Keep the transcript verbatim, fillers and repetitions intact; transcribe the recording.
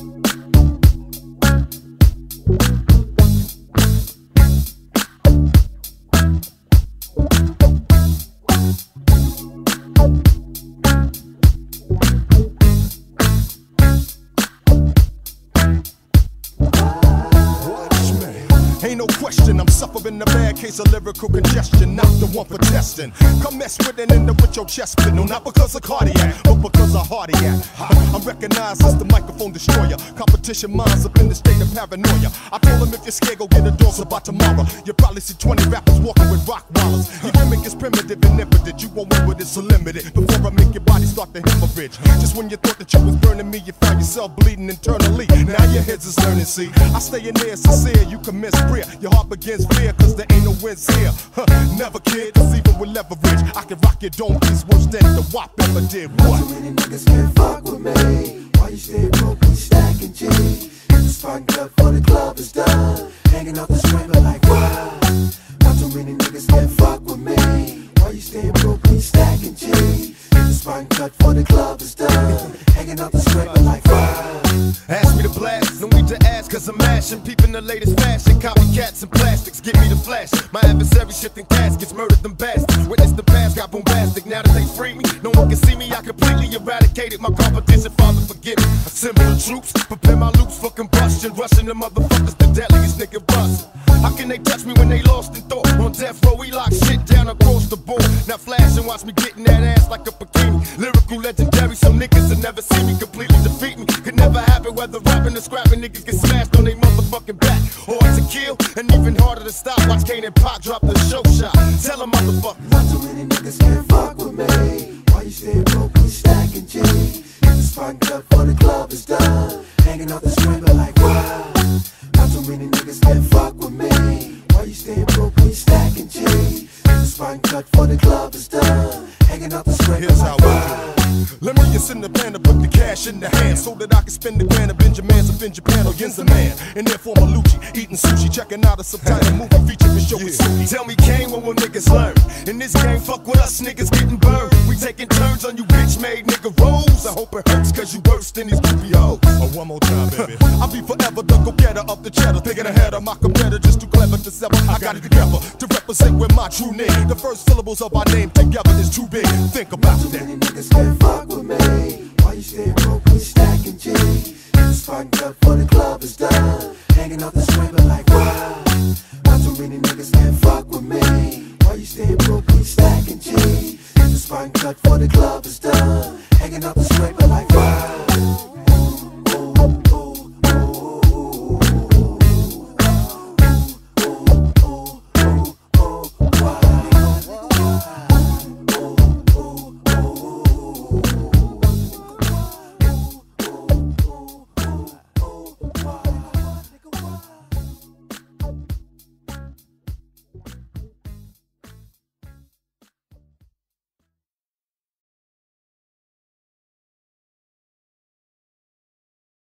Ain't no question, I'm suffering a bad case of lyrical congestion, not the one for testing. Come mess with it and with your chest spit. No, not because of cardiac, but because of cardiac. I'm recognized as the microphone destroyer. Competition minds up in the state of paranoia. I told them if you're scared, go get a dose about tomorrow. You probably see twenty rappers walking with rock wallers. Your gimmick is primitive and impotent. You won't win with it, so limited. Before I make your body start to hemorrhage. Just when you thought that you was burning me, you find yourself bleeding internally. Now your heads is learning, see. I stay in there sincere, you can miss prayer. Your heart begins fear, cause there ain't no wins here. Huh, never kid, cause even with leverage, I can rock your dome piece worse than the W A P ever did. What? Too many niggas can't fuck with me. Why you stay broke, we stacking G. The sparking cut for the club is done. Hanging out the scraper like wow. Not too many niggas can't fuck with me. Why you stay broke, we stacking G. The sparking cut for the club is done. Hanging out the scraper like wow. Ask me to blast, no need to ask, cause I'm mashing. Peeping the latest fashion, copycats and plastics, give me the flash. My adversary shifting caskets, murdered them bastards. Witness the past, got bombastic, now that they free me, no one can see me, I completely eradicated my competition. Father, forgive me. Assemble the troops, prepare my loops for combustion. Rushing the motherfuckers, the deadliest nigga bustin'. How can they touch me when they lost in thought? On death row, we lock shit down across the board. Now flash and watch me getting that ass like a bikini. Lyrical legendary, some niggas that never see me completely defeat me. Could never happen, whether rapping or scrapping, niggas get smashed on they motherfucking back. Hard to kill, and even harder to stop. Watch Kane and Pac drop the show shot. Tell them motherfuckers. Not too many niggas can't fuck with me. Why you stay broke, we stacking G. The sparking cut for the club is done. Hanging out the scraper like wow. Not too many niggas can't fuck with me. Why you stay broke, we stacking G. The sparking cut for the club is done. Hanging out the scraper Here's like how wow. Let me just in the plan to put the cash in the hand so that I can spend the grand of Benjamins up in Japan or Yinza man. And therefore Malucci, eating sushi, checking out a subtitle movie feature for show with Suki. Tell me, Kane, what will niggas learn? In this game, fuck with us, niggas getting burned. We taking turns on you bitch-made nigga rolls. I hope it hurts, cause you worse than these groupie hoes. Oh, one more time, baby. I'll be forever the go-getter of the cheddar. Thinking ahead of my competitor, just too clever to sever. I got it together to represent with my true name. The first syllables of our name together is too big. Think about Too that. many niggas can't fuck with me. Why you stay broke, we stacking G. The sparking cut for the club is done. Hanging out the scraper like wow. Not too many niggas can't fuck with me. Why you stay broke, we stacking G. The sparking cut for the club